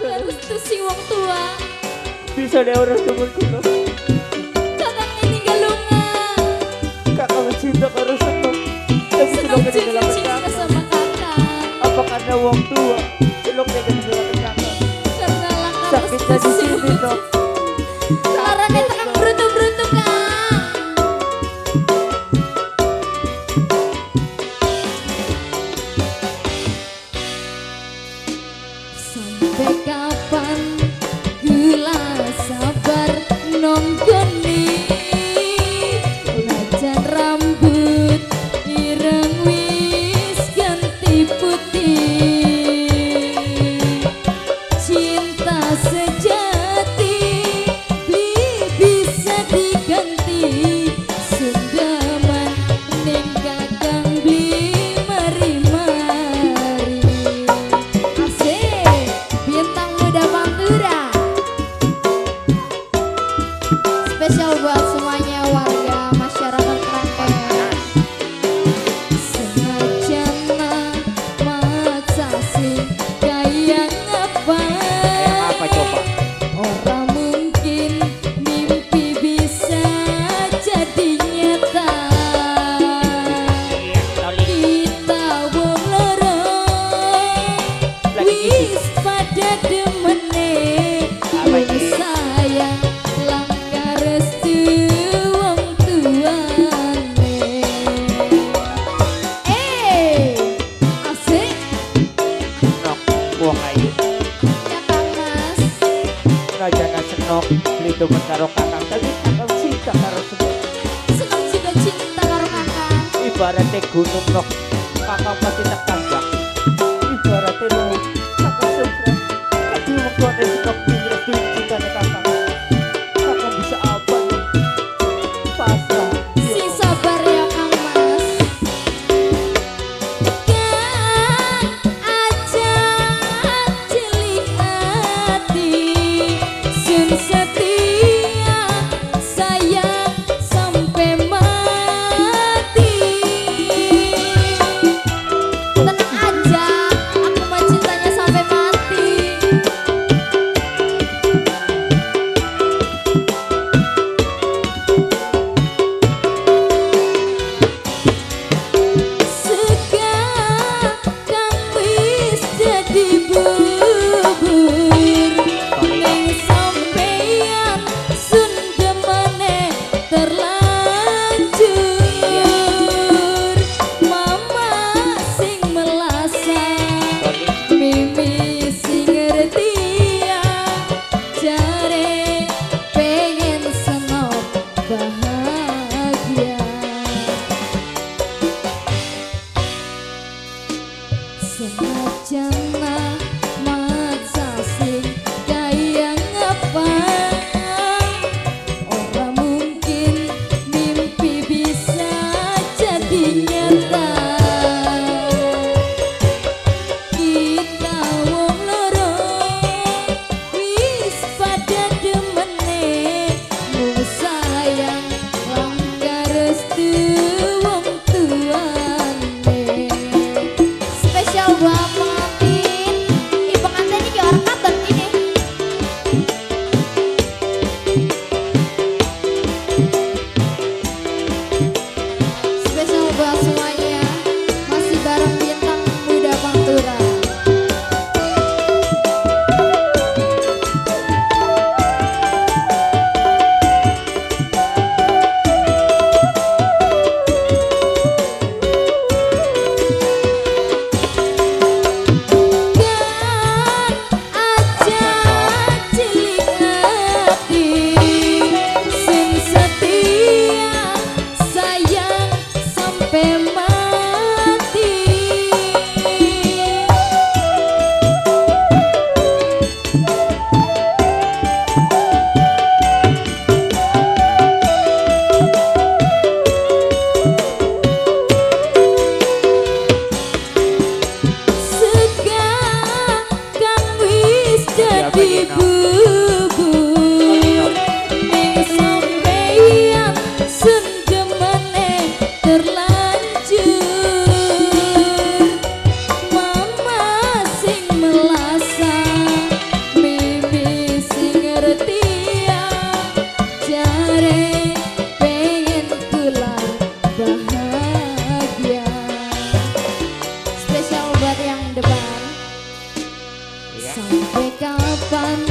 Harus tuh si wong tua. Bisa deh orang temen kuno. Kakak tinggal lunga. Kakak cinta karo Senok. Tapi Senok Senok ini dalam juga cinta kakak. sama kakak. Apa karena wong tua? Senok ini dalam kakak. Karena Laka Sakitnya di sini Nok. Lara kita kan beruntung-beruntung kak. Sampai kapan gula sabar nonggoni Najan rambut ireng wis ganti putih. Cinta sejati beli bisa diganti. Sundaman ning kakang beli mari-mari. Asik bintang muda Pantura. Spesial buat semuanya warga masyarakat Kraken. Senajan maksa sing kaya ngapa. Apa coba? Orang mungkin mimpi bisa jadi nyata. Kita wong loro wis pada demene. Wong sayang langgar restu wong tuane. Asik Senok. Wong ayu. ya Kang Mas. Rajana Senok. Beli temen karo kakak. Tapi kakak cinta karo Senok. Senang juga cinta karo kakak. Ibaratnya gunung Nok. Kakak pasti tak tanggap. Ibaratnya lo. Kakak seberang. Tapi wong tua dari Senok. Pinggir cintanya kakak. Kakak bisa apa Nok? Pasrah. Sing sabar ya Kang Mas. Kan aja cilik hati. Sun setia sayang sampai mati. Tenang aja, aku mah cintanya sampai mati. Sekarang wis jadi bubur ning sampeyan sundemane terlanjur. Mama sing melasa, Mimi sing ngertia, jare pengen Senok bahagia. Senajan maksa sing kaya ngapa. Orang mungkin mimpi bisa jadi nyata. Kita wong loro wis pada demene. Mung sayang langgar restu wong tuane. Spesial buat Mami. sampai kapan